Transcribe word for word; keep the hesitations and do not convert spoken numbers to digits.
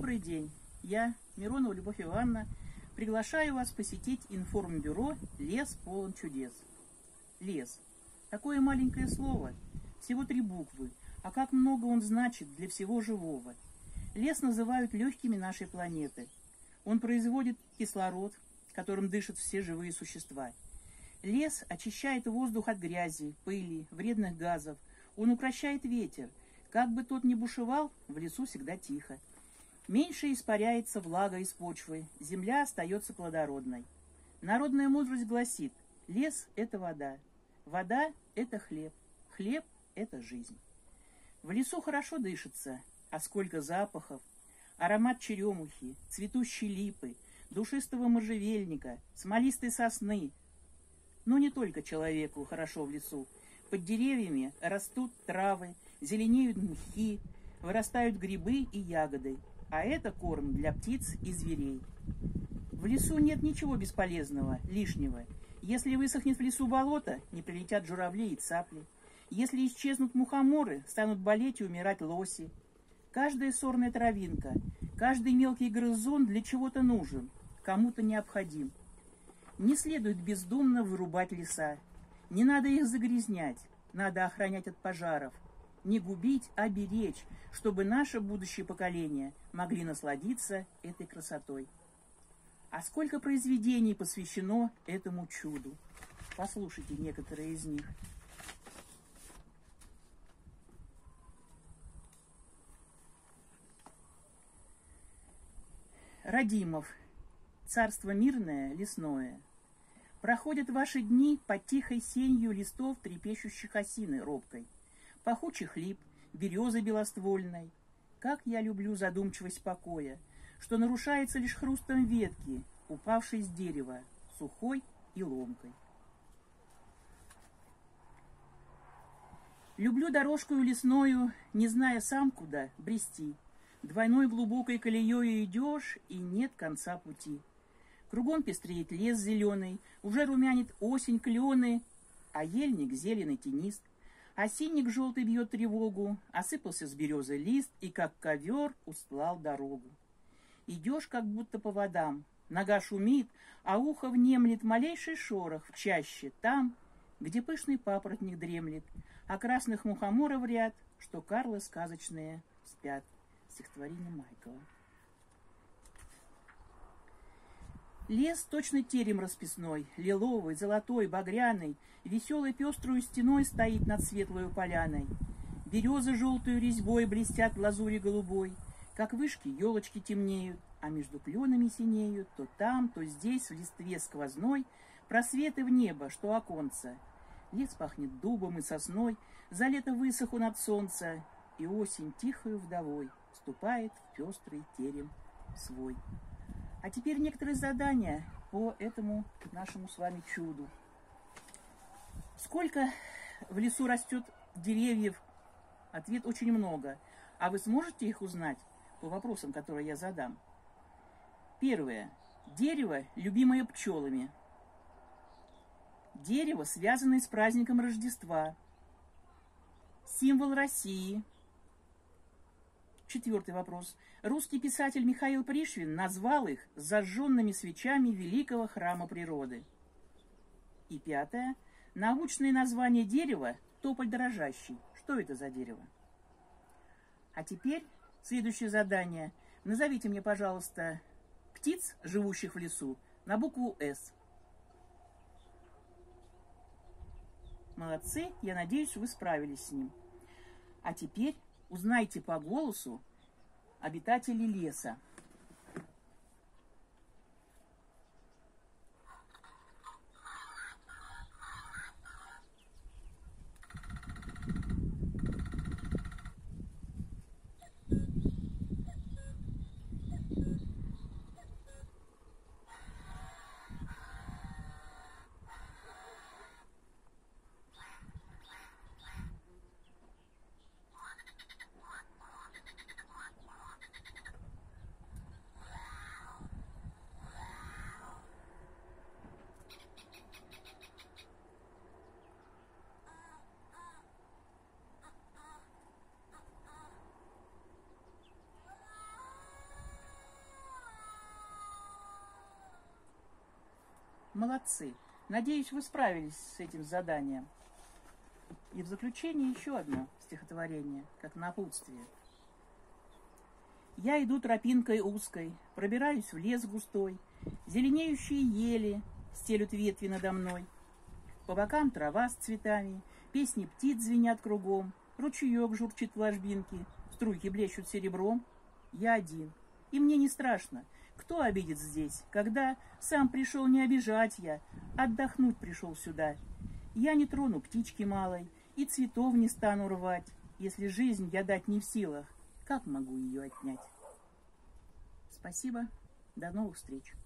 Добрый день! Я, Миронова Любовь Ивановна, приглашаю вас посетить информбюро «Лес полон чудес». Лес. Такое маленькое слово, всего три буквы, а как много он значит для всего живого. Лес называют легкими нашей планеты. Он производит кислород, которым дышат все живые существа. Лес очищает воздух от грязи, пыли, вредных газов. Он укрощает ветер. Как бы тот ни бушевал, в лесу всегда тихо. Меньше испаряется влага из почвы, земля остается плодородной. Народная мудрость гласит: лес – это вода, вода – это хлеб, хлеб – это жизнь. В лесу хорошо дышится, а сколько запахов! Аромат черемухи, цветущей липы, душистого можжевельника, смолистой сосны. Но не только человеку хорошо в лесу. Под деревьями растут травы, зеленеют мхи, вырастают грибы и ягоды, а это корм для птиц и зверей. В лесу нет ничего бесполезного, лишнего. Если высохнет в лесу болото, не прилетят журавли и цапли. Если исчезнут мухоморы, станут болеть и умирать лоси. Каждая сорная травинка, каждый мелкий грызун для чего-то нужен, кому-то необходим. Не следует бездумно вырубать леса. Не надо их загрязнять, надо охранять от пожаров. Не губить, а беречь, чтобы наше будущее поколение могли насладиться этой красотой. А сколько произведений посвящено этому чуду? Послушайте некоторые из них. Радимов. Царство мирное, лесное. Проходят ваши дни под тихой сенью листов, трепещущих осины робкой, пахучих лип, березы белоствольной. Как я люблю задумчивость покоя, что нарушается лишь хрустом ветки, упавшей с дерева, сухой и ломкой. Люблю дорожкою лесною, не зная сам куда брести. Двойной глубокой колеей идешь, и нет конца пути. Кругом пестреет лес зеленый, уже румянит осень клены, а ельник зеленый тенист. Осинник желтый бьет тревогу, осыпался с березы лист и, как ковер, устлал дорогу. Идешь, как будто по водам, нога шумит, а ухо внемлет малейший шорох в чаще там, где пышный папоротник дремлет, а красных мухоморов ряд, что карлы сказочные спят. Стихотворение Майкова. Лес точно терем расписной, лиловый, золотой, багряный, веселой пеструю стеной стоит над светлою поляной. Березы желтую резьбой блестят в лазуре голубой, как вышки елочки темнеют, а между кленами синеют то там, то здесь в листве сквозной просветы в небо, что оконца. Лес пахнет дубом и сосной, за лето высох он от солнца, и осень тихою вдовой вступает в пестрый терем свой. А теперь некоторые задания по этому нашему с вами чуду. Сколько в лесу растет деревьев? Ответ: очень много. А вы сможете их узнать по вопросам, которые я задам? Первое. Дерево, любимое пчелами. Дерево, связанное с праздником Рождества. Символ России. Четвертый вопрос. Русский писатель Михаил Пришвин назвал их зажженными свечами великого храма природы. И пятое. Научное название дерева – тополь дрожащий. Что это за дерево? А теперь следующее задание. Назовите мне, пожалуйста, птиц, живущих в лесу, на букву «С». Молодцы, я надеюсь, вы справились с ним. А теперь узнайте по голосу обитателей леса. Молодцы. Надеюсь, вы справились с этим заданием. И в заключение еще одно стихотворение, как напутствие. Я иду тропинкой узкой, пробираюсь в лес густой, зеленеющие ели стелют ветви надо мной. По бокам трава с цветами, песни птиц звенят кругом, ручеек журчит в ложбинке, струйки блещут серебром. Я один, и мне не страшно. Кто обидит здесь, когда сам пришел не обижать я, отдохнуть пришел сюда. Я не трону птички малой и цветов не стану рвать. Если жизнь я дать не в силах, как могу ее отнять? Спасибо, до новых встреч.